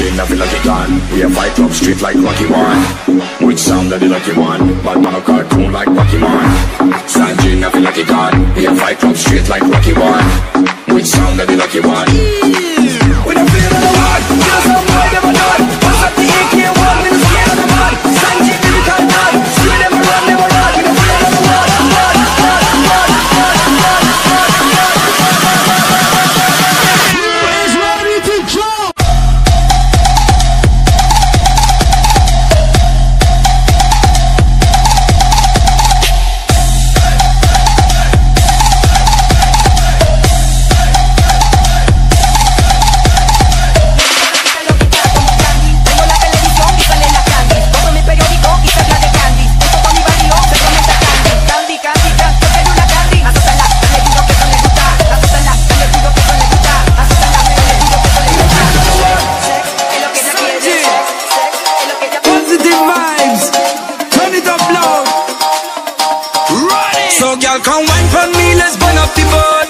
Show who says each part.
Speaker 1: Sanjay, I feel like a gun. We a fight club straight like Rocky One. Which sound that the lucky one? But on a cartoon like Pokemon. Sanjay, I feel like a gun. We a fight club straight like Rocky One. Which sound that the lucky one? We don't feel the one. Just how boy never done. What's up the AK-1? We don't scared of the mud. Sanjay, we can't run. We never run, never run. We don't feel the one.
Speaker 2: So girl, come wine for me, let's burn up the boat.